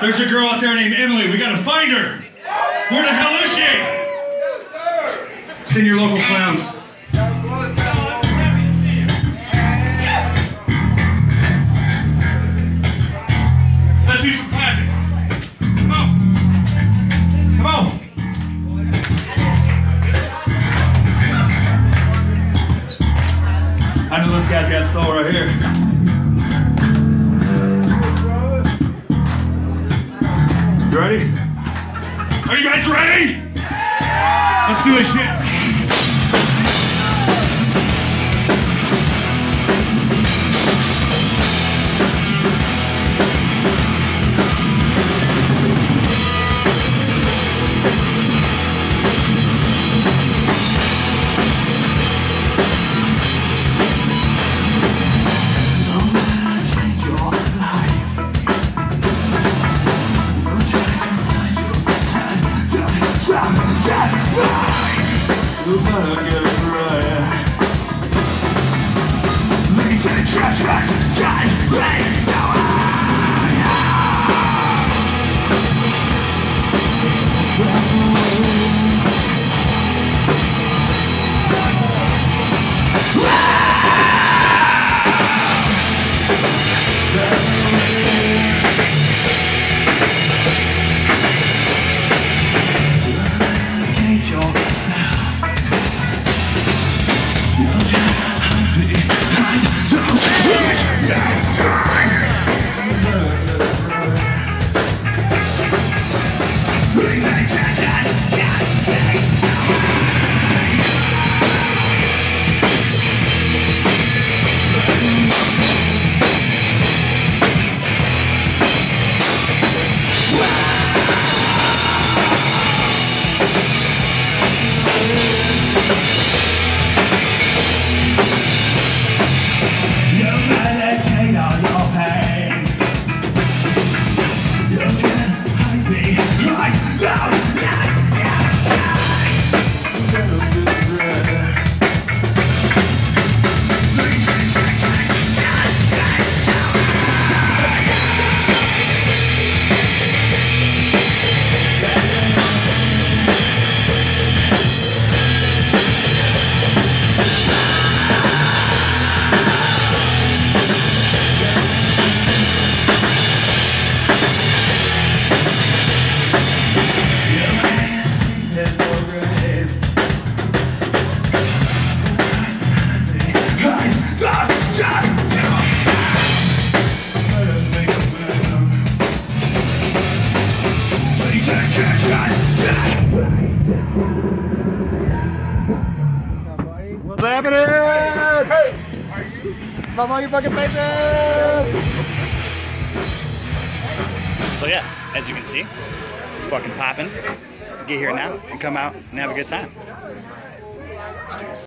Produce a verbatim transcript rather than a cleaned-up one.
There's a girl out there named Emily. We gotta find her. Where the hell is she? Send your local clowns. Let's do some clapping. Come on. Come on. I know this guy's got soul right here. You ready? Are you guys ready? Let's do this shit. What's happening? Hey! My monkey fucking faces! So yeah, as you can see, it's fucking popping. Get here now and come out and have a good time. Let's do this.